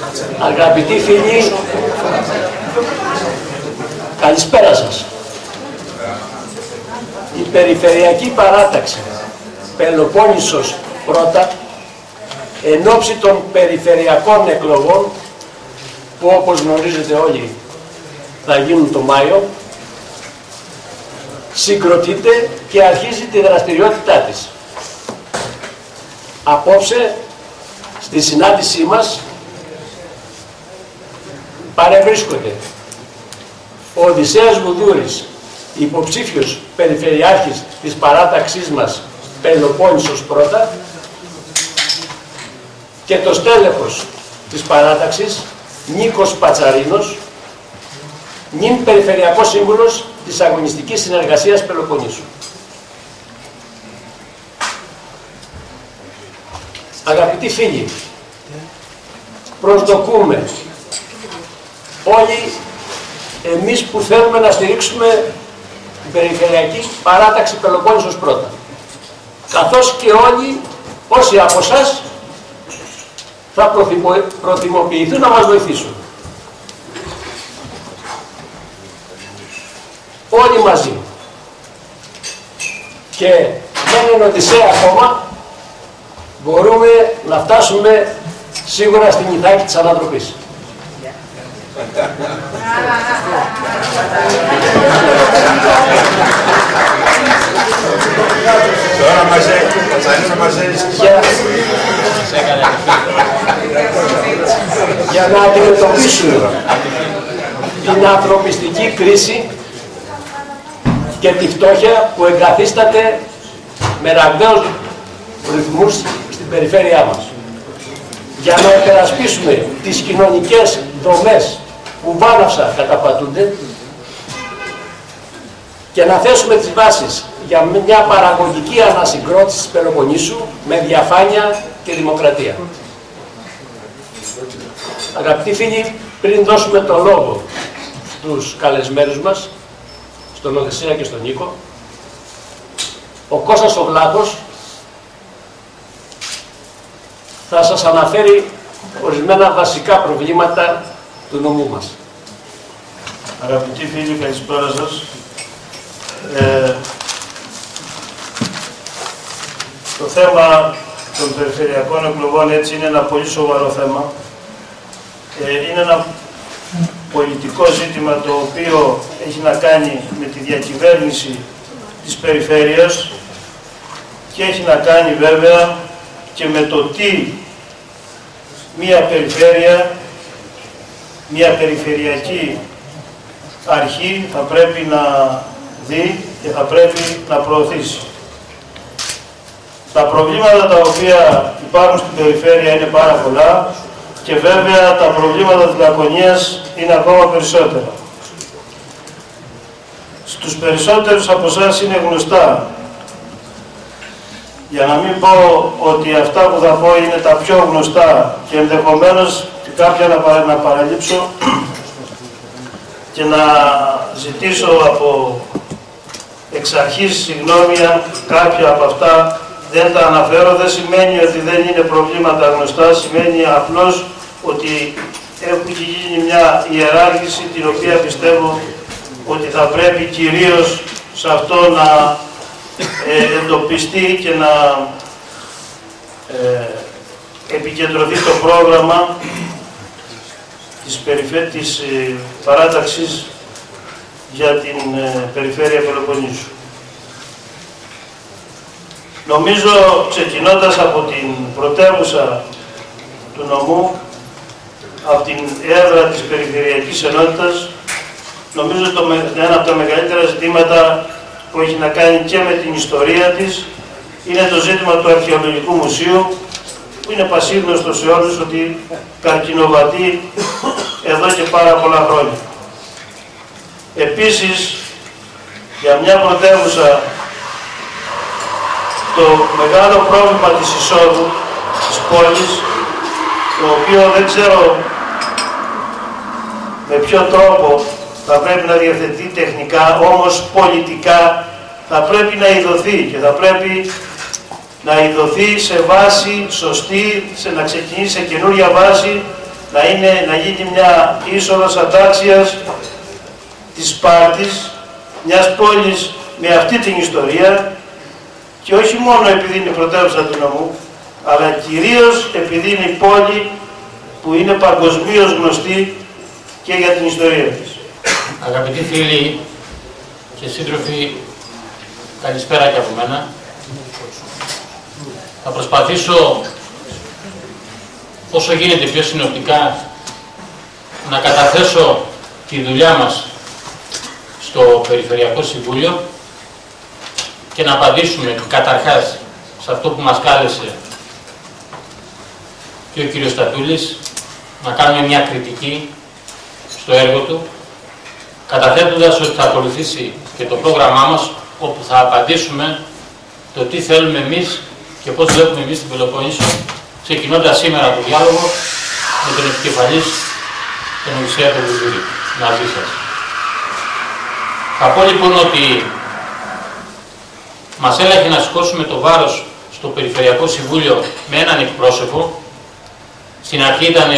Αγαπητοί φίλοι, καλησπέρα σας. Η Περιφερειακή Παράταξη Πελοπόννησος πρώτα, εν ώψη των περιφερειακών εκλογών, που όπως γνωρίζετε όλοι θα γίνουν το Μάιο, συγκροτείται και αρχίζει τη δραστηριότητά της. Απόψε, στη συνάντησή μας, παρευρίσκονται ο Οδυσσέας Βουδούρης, υποψήφιος περιφερειάρχης της παράταξής μας Πελοπόννησος πρώτα, και το στέλεχος της παράταξης Νίκος Πατσαρίνος, νυν Περιφερειακός Σύμβουλος της Αγωνιστικής Συνεργασίας Πελοποννήσου. Αγαπητοί φίλοι, προσδοκούμε όλοι εμείς που θέλουμε να στηρίξουμε την Περιφερειακή Παράταξη Πελοπόννησος πρώτα, καθώς και όλοι όσοι από εσάς θα προτιμοποιηθούν να μας βοηθήσουν. Όλοι μαζί. Και με έναν Οδυσσέα ακόμα μπορούμε να φτάσουμε σίγουρα στην Ιθάκη της Ανατροπής. Τώρα μαζεύεις για να αντιμετωπίσουμε την ανθρωπιστική κρίση και τη φτώχεια που εγκαθίσταται με ραγδαίους ρυθμούς στην περιφέρειά μας. Για να υπερασπίσουμε τις κοινωνικές δομές που βάναυσα καταπατούνται και να θέσουμε τις βάσεις για μια παραγωγική ανασυγκρότηση της Πελοποννήσου με διαφάνεια και δημοκρατία. Αγαπητοί φίλοι, πριν δώσουμε το λόγο στους καλεσμένους μας, στον Οδυσσέα και στον Νίκο, ο Κώστας ο Βλάχος θα σας αναφέρει ορισμένα βασικά προβλήματα του νομού μας. Αγαπητοί φίλοι, καλησπέρα σας. Το θέμα των περιφερειακών εκλογών έτσι είναι ένα πολύ σοβαρό θέμα. Είναι ένα πολιτικό ζήτημα το οποίο έχει να κάνει με τη διακυβέρνηση της περιφέρειας και έχει να κάνει βέβαια και με το τι μία περιφέρεια, μία περιφερειακή αρχή θα πρέπει να δει και θα πρέπει να προωθήσει. Τα προβλήματα τα οποία υπάρχουν στην περιφέρεια είναι πάρα πολλά και βέβαια τα προβλήματα της Λακωνίας είναι ακόμα περισσότερα. Στους περισσότερους από εσάς είναι γνωστά. Για να μην πω ότι αυτά που θα πω είναι τα πιο γνωστά και ενδεχομένως και κάποια να παραλείψω και να ζητήσω από εξ αρχής συγγνώμη αν κάποια από αυτά δεν τα αναφέρω. Δεν σημαίνει ότι δεν είναι προβλήματα γνωστά, σημαίνει απλώς ότι έχει γίνει μια ιεράρχηση την οποία πιστεύω ότι θα πρέπει κυρίως σε αυτό να εντοπιστεί και να επικεντρωθεί το πρόγραμμα της παράταξης για την περιφέρεια Πελοποννήσου. Νομίζω, ξεκινώντας από την πρωτεύουσα του νομού, από την έδρα της Περιφερειακής Ενότητας, νομίζω ένα από τα μεγαλύτερα ζητήματα που έχει να κάνει και με την ιστορία της είναι το ζήτημα του Αρχαιολογικού Μουσείου, που είναι πασίγνωστο σε όλους ότι καρκινοβατεί εδώ και πάρα πολλά χρόνια. Επίσης, για μια πρωτεύουσα, το μεγάλο πρόβλημα της εισόδου της πόλης, το οποίο δεν ξέρω με ποιο τρόπο θα πρέπει να διευθετεί τεχνικά, όμως πολιτικά θα πρέπει να ειδωθεί και θα πρέπει να ειδωθεί σε βάση σωστή, να ξεκινήσει σε καινούρια βάση να γίνει μια είσοδος ατάξιας της Σπάρτης, μιας πόλης με αυτή την ιστορία, και όχι μόνο επειδή είναι η πρωτεύουσα του νομού, αλλά κυρίως επειδή είναι η πόλη που είναι παγκοσμίως γνωστή και για την ιστορία της. Αγαπητοί φίλοι και σύντροφοι, καλησπέρα και από μένα. Θα προσπαθήσω όσο γίνεται πιο συνοπτικά να καταθέσω τη δουλειά μας στο Περιφερειακό Συμβούλιο και να απαντήσουμε καταρχάς σε αυτό που μας κάλεσε και ο κύριος Στατούλης, να κάνουμε μια κριτική στο έργο του, καταθέτοντας ότι θα ακολουθήσει και το πρόγραμμά μας, όπου θα απαντήσουμε το τι θέλουμε εμείς και πώς βλέπουμε εμείς την Πελοπόννησο, ξεκινώντας σήμερα το διάλογο με τον επικεφαλής, τον Οδυσσέα τον Βουζούρη, μαζί σας. Θα πω λοιπόν ότι μας έλαχε να σηκώσουμε το βάρος στο Περιφερειακό Συμβούλιο με έναν εκπρόσωπο. Στην αρχή ήταν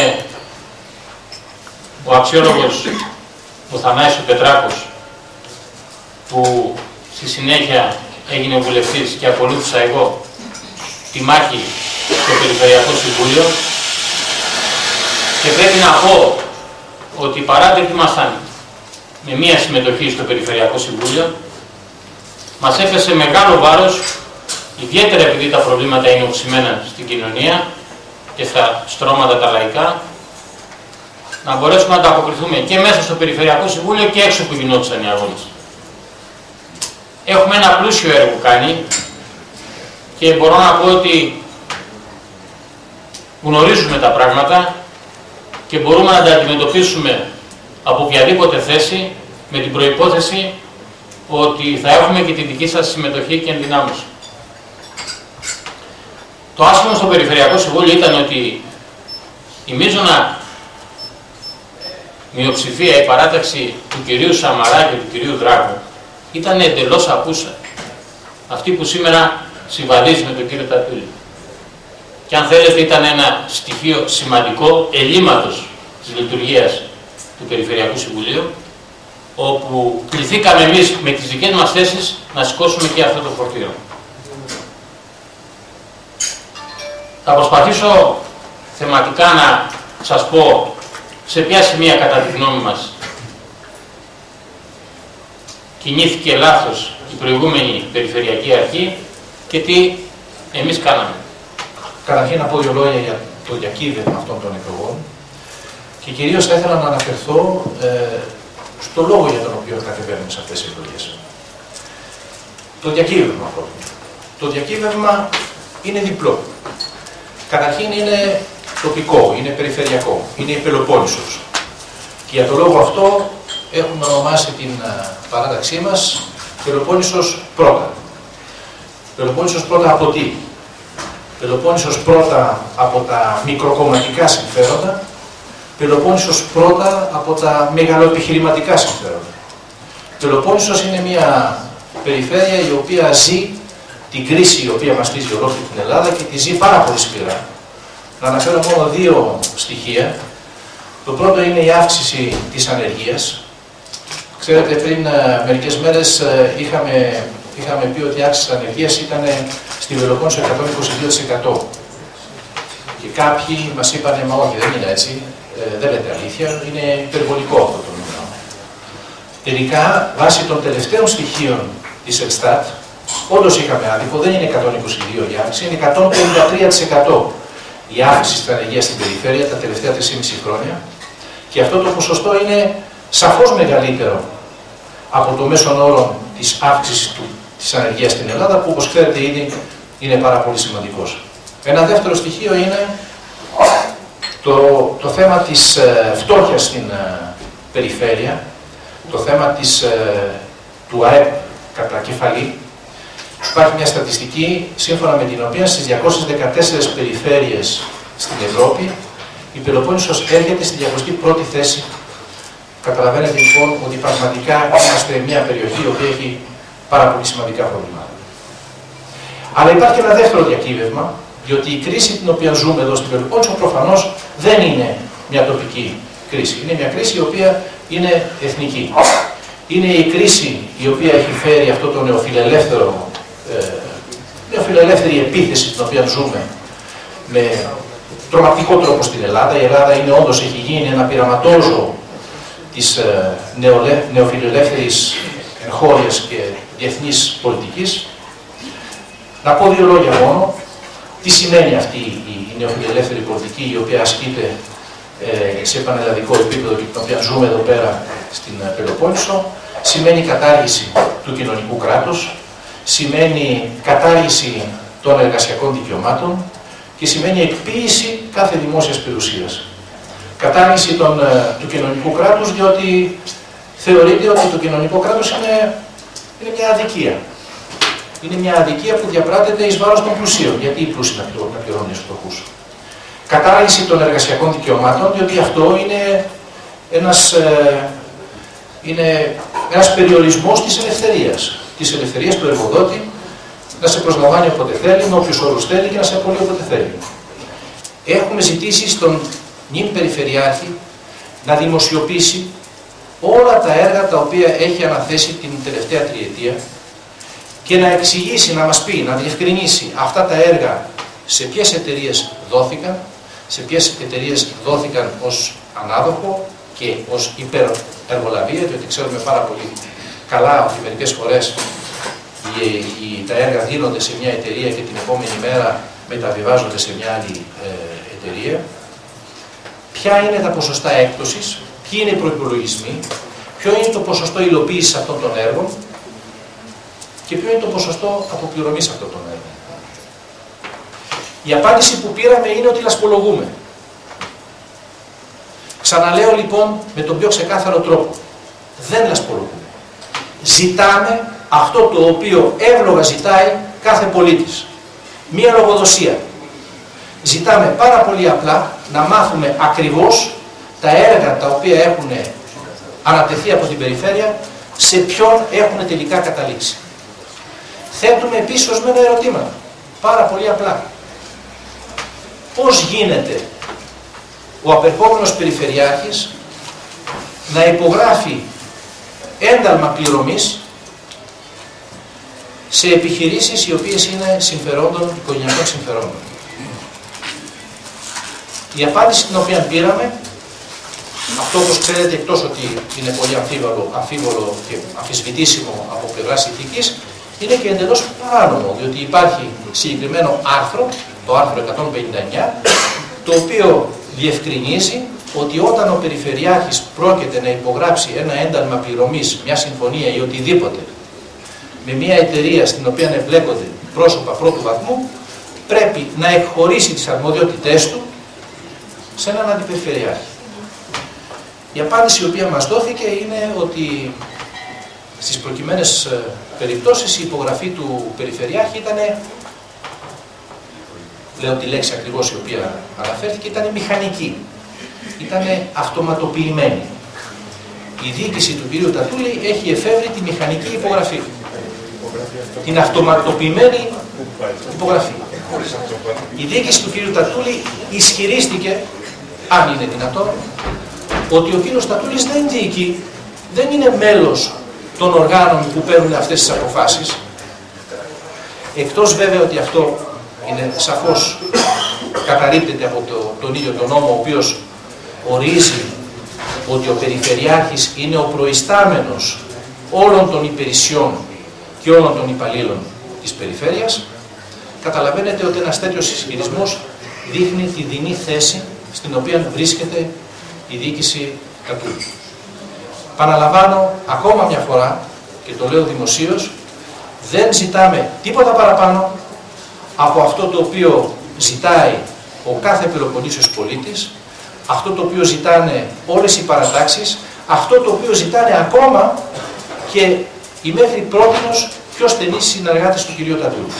ο αξιόλογος ο Θανάσης Πετράκος, που στη συνέχεια έγινε βουλευτής και ακολούθησα εγώ τη μάχη στο Περιφερειακό Συμβούλιο, και πρέπει να πω ότι παρά ότι ήμασταν με μία συμμετοχή στο Περιφερειακό Συμβούλιο, μας έφεσε μεγάλο βάρος, ιδιαίτερα επειδή τα προβλήματα είναι οξυμένα στην κοινωνία και στα στρώματα τα λαϊκά, να μπορέσουμε να τα αποκριθούμε και μέσα στο Περιφερειακό Συμβούλιο και έξω που γινόντουσαν οι αγώνες. Έχουμε ένα πλούσιο έργο κάνει και μπορώ να πω ότι γνωρίζουμε τα πράγματα και μπορούμε να τα αντιμετωπίσουμε από οποιαδήποτε θέση, με την προϋπόθεση ότι θα έχουμε και τη δική σας συμμετοχή και ενδυνάμωση. Το άσχημο στο Περιφερειακό Συμβούλιο ήταν ότι η μείζωνα μειοψηφία, η παράταξη του κυρίου Σαμαρά και του κυρίου Δράκου, ήταν εντελώς απούσα. Αυτή που σήμερα συμβαδίζει με τον κύριο Τατούλη. Και αν θέλετε ήταν ένα στοιχείο σημαντικό ελλείμματος της λειτουργίας του Περιφερειακού Συμβουλίου, όπου κληθήκαμε εμείς με τις δικές μας θέσεις να σηκώσουμε και αυτό το φορτίο. Θα προσπαθήσω θεματικά να σας πω σε ποια σημεία κατά τη γνώμη μας κινήθηκε λάθος η προηγούμενη Περιφερειακή Αρχή και τι εμείς κάναμε. Καταρχήν να πω δύο λόγια για το διακύβευμα αυτών των εκλογών και κυρίως θα ήθελα να αναφερθώ στο λόγο για τον οποίο κατεβαίνουμε σε αυτές τις εκλογές. Το διακύβευμα πρώτον. Το διακύβευμα είναι διπλό. Καταρχήν είναι τοπικό, είναι περιφερειακό, είναι η Πελοπόννησος. Και για τον λόγο αυτό έχουμε ονομάσει την παράταξή μας Πελοπόννησος πρώτα. Πελοπόννησος πρώτα από τι? Πελοπόννησος πρώτα από τα μικροκομματικά συμφέροντα, Πελοπόννησος πρώτα από τα μεγαλοεπιχειρηματικά συμφέροντα. Πελοπόννησος είναι μια περιφέρεια η οποία ζει την κρίση η οποία μαστίζει ολόκληρη την Ελλάδα και τη ζει πάρα πολύ σκληρά. Να αναφέρω μόνο δύο στοιχεία. Το πρώτο είναι η αύξηση της ανεργίας. Ξέρετε, πριν μερικές μέρες είχαμε πει ότι η αύξηση της ανεργίας ήταν στη Πελοπόννησο 122%. Και κάποιοι μας είπαν, μα όχι, δεν είναι έτσι, δεν λέτε αλήθεια, είναι υπερβολικό αυτό το νούμερο. Τελικά, βάσει των τελευταίων στοιχείων της Ελστάτ, όντως είχαμε άδικο, δεν είναι 122 η αύξηση, είναι 153% η αύξηση της ανεργίας στην περιφέρεια τα τελευταία 3,5 χρόνια. Και αυτό το ποσοστό είναι σαφώς μεγαλύτερο από το μέσον όρο της αύξησης της ανεργίας στην Ελλάδα, που όπως ξέρετε ήδη είναι πάρα πολύ σημαντικός. Ένα δεύτερο στοιχείο είναι το θέμα της φτώχειας στην περιφέρεια, το θέμα του ΑΕΠ κατά κεφαλή. Υπάρχει μια στατιστική σύμφωνα με την οποία στις 214 περιφέρειες στην Ευρώπη η Πελοπόννησος έρχεται στη 201η θέση. Καταλαβαίνετε λοιπόν ότι πραγματικά είμαστε μια περιοχή η οποία έχει πάρα πολύ σημαντικά προβλήματα. Αλλά υπάρχει ένα δεύτερο διακύβευμα, διότι η κρίση την οποία ζούμε εδώ στην Πελοπόννησο προφανώς δεν είναι μια τοπική κρίση. Είναι μια κρίση η οποία είναι εθνική. Είναι η κρίση η οποία έχει φέρει αυτό το νεοφιλελεύθερη επίθεση την οποία ζούμε με τρομακτικό τρόπο στην Ελλάδα. Η Ελλάδα είναι όντως, έχει γίνει ένα πειραματόζωο της νεοφιλελεύθερης εγχώριας και διεθνής πολιτικής. Να πω δύο λόγια μόνο. Τι σημαίνει αυτή η νεοφιλελεύθερη πολιτική η οποία ασκείται σε πανελλαδικό επίπεδο και την οποία ζούμε εδώ πέρα στην Πελοπόννησο? Σημαίνει κατάργηση του κοινωνικού κράτους, σημαίνει κατάργηση των εργασιακών δικαιωμάτων και σημαίνει εκποίηση κάθε δημόσιας περιουσίας. Κατάργηση του κοινωνικού κράτους, διότι θεωρείται ότι το κοινωνικό κράτος είναι μια αδικία. Είναι μια αδικία που διαπράττεται εις βάρος των πλουσίων, γιατί οι πλούσιοι να πληρώνουν στους φτωχούς. Κατάργηση των εργασιακών δικαιωμάτων, διότι αυτό είναι ένας περιορισμός της ελευθερίας. Της ελευθερίας του εργοδότη να σε προσλαμβάνει όποτε θέλει, με όποιους όρους θέλει και να σε απολύει όποτε θέλει. Έχουμε ζητήσει στον νυν Περιφερειάρχη να δημοσιοποιήσει όλα τα έργα τα οποία έχει αναθέσει την τελευταία τριετία και να εξηγήσει, να μας πει, να διευκρινίσει αυτά τα έργα σε ποιες εταιρείες δόθηκαν, σε ποιες εταιρείες δόθηκαν ως ανάδοχο και ως υπερεργολαβία, διότι ξέρουμε πάρα πολύ καλά ότι μερικές φορές τα έργα δίνονται σε μια εταιρεία και την επόμενη μέρα μεταβιβάζονται σε μια άλλη εταιρεία. Ποια είναι τα ποσοστά έκπτωσης, ποιοι είναι οι προϋπολογισμοί, ποιο είναι το ποσοστό υλοποίησης αυτών των έργων και ποιο είναι το ποσοστό αποπληρωμής αυτών των έργων. Η απάντηση που πήραμε είναι ότι λασπολογούμε. Ξαναλέω λοιπόν με τον πιο ξεκάθαρο τρόπο. Δεν λασπολογούμε. Ζητάμε αυτό το οποίο εύλογα ζητάει κάθε πολίτης. Μία λογοδοσία. Ζητάμε πάρα πολύ απλά να μάθουμε ακριβώς τα έργα τα οποία έχουν ανατεθεί από την περιφέρεια, σε ποιον έχουν τελικά καταλήξει. Θέτουμε επίσης ορισμένα ερωτήματα. Πάρα πολύ απλά. Πώς γίνεται ο απερχόμενος Περιφερειάρχης να υπογράφει ένταλμα πληρωμής σε επιχειρήσεις οι οποίες είναι συμφερόντων, οικογενειακών συμφερόντων? Η απάντηση την οποία πήραμε, αυτό όπως ξέρετε, εκτός ότι είναι πολύ αμφίβολο και αμφισβητήσιμο από πλευράς ηθικής, είναι και εντελώς παράνομο, διότι υπάρχει συγκεκριμένο άρθρο, το άρθρο 159, το οποίο διευκρινίζει ότι όταν ο Περιφερειάρχης πρόκειται να υπογράψει ένα ένταλμα πληρωμής, μια συμφωνία ή οτιδήποτε με μια εταιρεία στην οποία εμπλέκονται πρόσωπα πρώτου βαθμού, πρέπει να εκχωρήσει τις αρμοδιότητές του σε έναν αντιπεριφερειάρχη. Η απάντηση η οποία μας δόθηκε είναι ότι στις προκειμένες περιπτώσεις η υπογραφή του Περιφερειάρχη ήταν, λέω τη λέξη ακριβώς η οποία αναφέρθηκε, ήταν μηχανική. Ήταν αυτοματοποιημένη. Η διοίκηση του κ. Τατούλη έχει εφεύρει τη μηχανική υπογραφή. Την αυτοματοποιημένη υπογραφή. Η διοίκηση του κ. Τατούλη ισχυρίστηκε, αν είναι δυνατόν, ότι ο κ. Τατούλης δεν διοικεί, δεν είναι μέλος των οργάνων που παίρνουν αυτές τις αποφάσεις. Εκτός βέβαια ότι αυτό είναι σαφώς καταρρίπτεται από τον ίδιο τον νόμο, ο οποίος ορίζει ότι ο Περιφερειάρχης είναι ο προϊστάμενος όλων των υπηρεσιών και όλων των υπαλλήλων της περιφέρειας. Καταλαβαίνετε ότι ένας τέτοιος ισχυρισμός δείχνει τη δεινή θέση στην οποία βρίσκεται η διοίκηση Τατούλη. Παραλαμβάνω ακόμα μια φορά και το λέω δημοσίως, δεν ζητάμε τίποτα παραπάνω από αυτό το οποίο ζητάει ο κάθε Πελοποννήσιος πολίτης, αυτό το οποίο ζητάνε όλες οι παρατάξεις, αυτό το οποίο ζητάνε ακόμα και οι μέχρι πρότινος πιο στενείς συνεργάτες του κ. Τατούλη.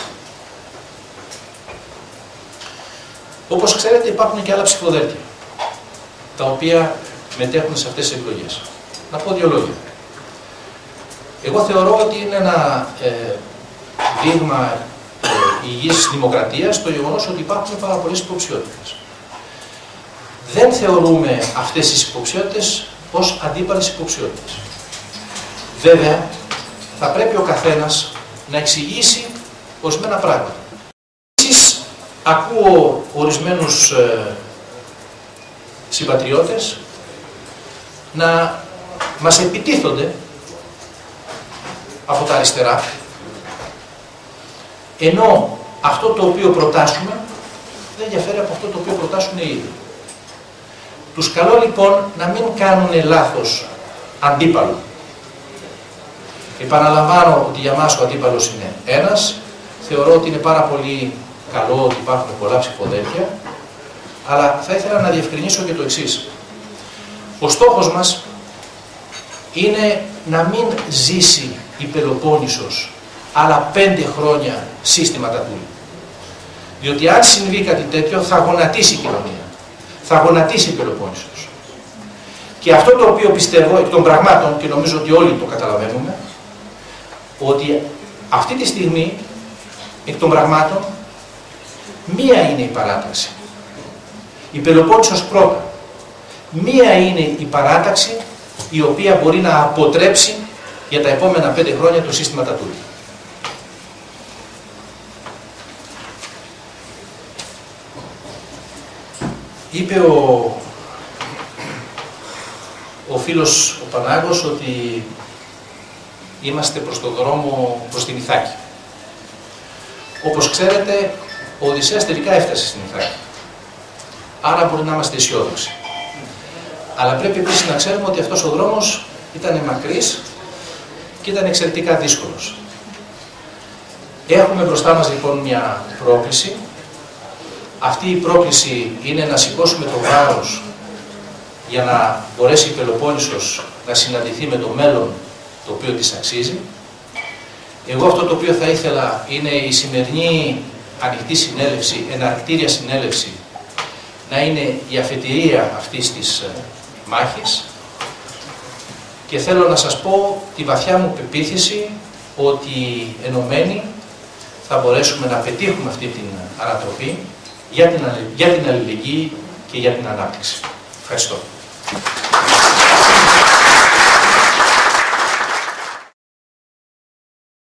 Όπως ξέρετε υπάρχουν και άλλα ψηφοδέλτια, τα οποία μετέχουν σε αυτές τις εκλογές. Να πω δύο λόγια. Εγώ θεωρώ ότι είναι ένα δείγμα υγιής δημοκρατίας το γεγονός ότι υπάρχουν πάρα πολλές υποψηφιότητες. δεν θεωρούμε αυτές τις υποψιότητες ως αντίπαλες υποψιότητες. Βέβαια, θα πρέπει ο καθένας να εξηγήσει ορισμένα πράγματα. Επίσης, ακούω ορισμένους συμπατριώτες να μας επιτίθονται από τα αριστερά, ενώ αυτό το οποίο προτάσουμε δεν διαφέρει από αυτό το οποίο προτάσουν οι ίδιοι. Τους καλώ λοιπόν να μην κάνουν λάθος αντίπαλο. Επαναλαμβάνω ότι για μας ο αντίπαλος είναι ένας. Θεωρώ ότι είναι πάρα πολύ καλό ότι υπάρχουν πολλά ψηφοδέλτια, αλλά θα ήθελα να διευκρινίσω και το εξής. Ο στόχος μας είναι να μην ζήσει η Πελοπόννησος άλλα 5 χρόνια σύστημα Τατούλη. Διότι αν συμβεί κάτι τέτοιο θα γονατίσει η κοινωνία. Θα γονατίσει η Πελοπόννησος. Και αυτό το οποίο πιστεύω εκ των πραγμάτων, και νομίζω ότι όλοι το καταλαβαίνουμε, ότι αυτή τη στιγμή εκ των πραγμάτων μία είναι η παράταξη. Η Πελοπόννησος πρώτα. Μία είναι η παράταξη η οποία μπορεί να αποτρέψει για τα επόμενα 5 χρόνια το σύστημα Τατούλη. Είπε ο φίλος ο Πανάγος ότι είμαστε προς τον δρόμο προς την Ιθάκη. Όπως ξέρετε, ο Οδυσσέας τελικά έφτασε στην Ιθάκη. Άρα μπορεί να είμαστε αισιόδοξοι. Αλλά πρέπει επίσης να ξέρουμε ότι αυτός ο δρόμος ήταν μακρύς και ήταν εξαιρετικά δύσκολος. Έχουμε μπροστά μας λοιπόν μια πρόκληση. Αυτή η πρόκληση είναι να σηκώσουμε το βάρος για να μπορέσει η Πελοπόννησος να συναντηθεί με το μέλλον το οποίο της αξίζει. Εγώ αυτό το οποίο θα ήθελα είναι η σημερινή ανοιχτή συνέλευση, εναρκτήρια συνέλευση, να είναι η αφετηρία αυτής της μάχης, και θέλω να σας πω τη βαθιά μου πεποίθηση ότι ενωμένοι θα μπορέσουμε να πετύχουμε αυτή την ανατροπή για την αλληλεγγύη και για την ανάπτυξη. Ευχαριστώ.